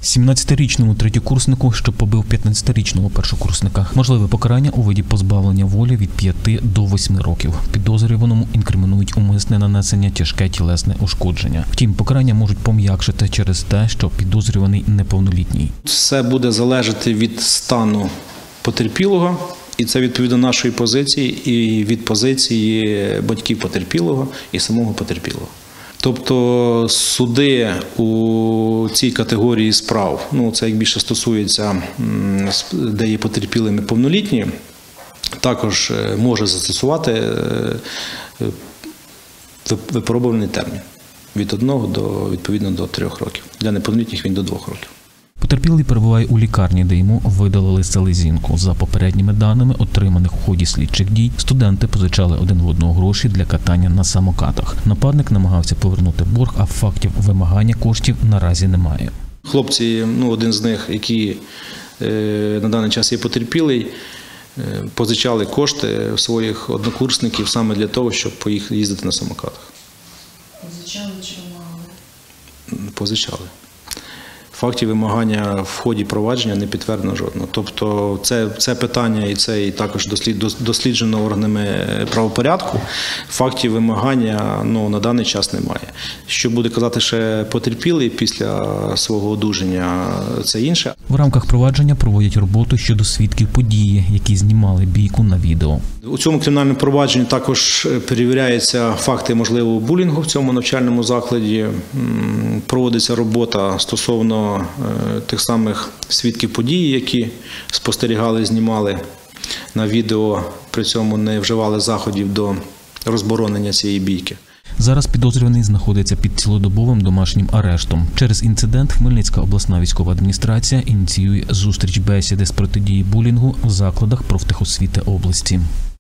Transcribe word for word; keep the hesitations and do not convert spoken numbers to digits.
сімнадцятирічному третьокурснику, що побив п'ятнадцятирічного першокурсника. Можливе покарання у виді позбавлення волі від п'яти до восьми років. Підозрюваному інкримінують умисне нанесення тяжке тілесне ушкодження. Втім, покарання можуть пом'якшити через те, що підозрюваний неповнолітній. Все буде залежати від стану потерпілого, і це відповідно нашої позиції, і від позиції батьків потерпілого і самого потерпілого. Тобто суди у цій категорії справ, ну це як більше стосується, де є потерпілими повнолітні, також може застосувати випробувальний термін від одного до, відповідно, до трьох років. Для неповнолітніх він до двох років. Потерпілий перебуває у лікарні, де йому видалили селезінку. За попередніми даними, отриманих у ході слідчих дій, студенти позичали один в одного гроші для катання на самокатах. Нападник намагався повернути борг, а фактів вимагання коштів наразі немає. Хлопці, ну один з них, який е, на даний час є потерпілий, е, позичали кошти у своїх однокурсників саме для того, щоб поїхати їздити на самокатах. Позичали чи вимагали? Позичали. Фактів вимагання в ході провадження не підтверджено жодного. Тобто це, це питання і це і також дослід, досліджено органами правопорядку. Фактів вимагання ну, на даний час немає. Що буде казати ще потерпілий після свого одужання, це інше. В рамках провадження проводять роботу щодо свідків події, які знімали бійку на відео. У цьому кримінальному провадженні також перевіряються факти можливого булінгу в цьому навчальному закладі. Проводиться робота стосовно тих самих свідків події, які спостерігали, знімали на відео, при цьому не вживали заходів до розборонення цієї бійки. Зараз підозрюваний знаходиться під цілодобовим домашнім арештом. Через інцидент Хмельницька обласна військова адміністрація ініціює зустріч бесіди з протидії булінгу в закладах профтехосвіти області.